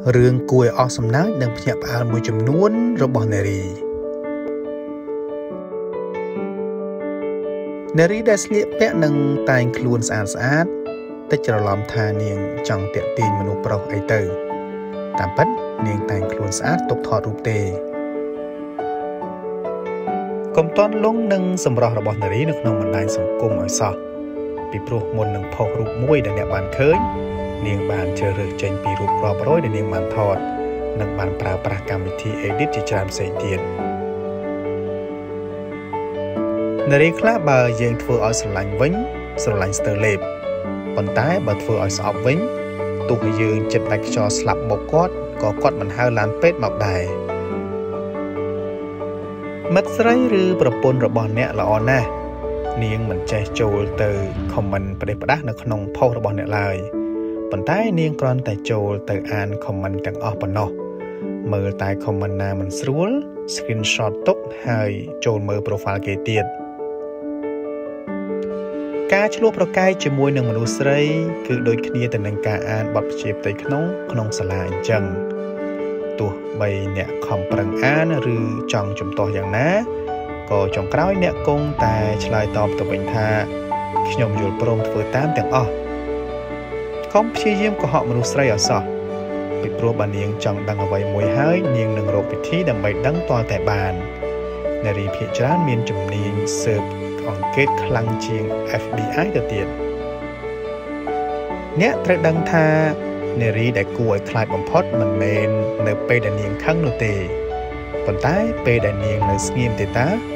រឿងគួរឲ្យអស់សំណើចនិងភ្ញាក់ផ្អើលមួយចំនួនរបស់នារីដែលស្លៀកពាក់និងតែងខ្លួនស្អាតតិចច្រឡំថានាងចង់ទាក់ទាញមនុស្សប្រុសអីទៅតាមពិតនាងតែងខ្លួនស្អាតទុកថតរូបទេកុំទាន់លងនឹងសម្រស់របស់នារីនៅក្នុងបណ្ដាញសង្គមឲ្យសោះពីព្រោះមុននឹងផុសរូបមួយដែលអ្នកបានឃើញនាងបានជ្រើសរើសចេញពីរូបរាប់រយដែលនាងបានថតនិងបានប្រើប្រាស់កម្មវិធី edit ជាច្រើនផ្សេងទៀតនារីខ្លះបើយើងធ្វើឲ្យស្រឡាញ់វិញស្រឡាញ់ស្ទើរលេបប៉ុន្តែបើធ្វើឲ្យស្អប់វិញទោះយើងចិត្តដាច់ខ្យល់ស្លាប់មកគាត់ក៏គាត់មិនហៅឡានពេទ្យមកដែរមិត្តស្រីឬប្រពន្ធរបស់អ្នកល្អណាស់នាងមិនចេះចូលទៅ comment ផ្ដេសផ្ដាស់នៅក្នុង post របស់អ្នកឡើយប៉ុន្តែនាងគ្រាន់តែចូលទៅអាន comment ទាំងអស់ប៉ុណ្ណោះមើលតែ comment ណាមិនស្រួល screenshot ទុកហើយចូលមើល profile គេទៀតការឆ្លោះប្រកែកជាមួយនឹងមនុស្សស្រីគឺដូចគ្នាទៅនឹងការអានបទព្យាផ្ទៃក្នុងសាលាអញ្ចឹងទោះបីអ្នកខំប្រឹងអានឬចង់ជំទាស់យ៉ាងណាក៏ចុងក្រោយអ្នកគង់តែឆ្លើយតបទៅវិញថាខ្ញុំយល់ព្រមធ្វើតាមទាំងអស់កុំព្យាយាមកុហកមនុស្សស្រីឲ្យសោះពីព្រោះបើនាងចង់ដឹងអ្វីមួយហើយនាងនឹងរកវិធីដើម្បីដឹងទាល់តែបាននារីភាគច្រើនមានជំនាញស៊ើបអង្កេតខ្លាំងជាង FBI ទៅទៀតអ្នកត្រូវដឹងថានារីដែលគួរឲ្យខ្លាចបំផុតមិនមែននៅពេលដែលនាងខឹងនោះទេប៉ុន្តែពេលដែលនាងនៅស្ងៀមទេតា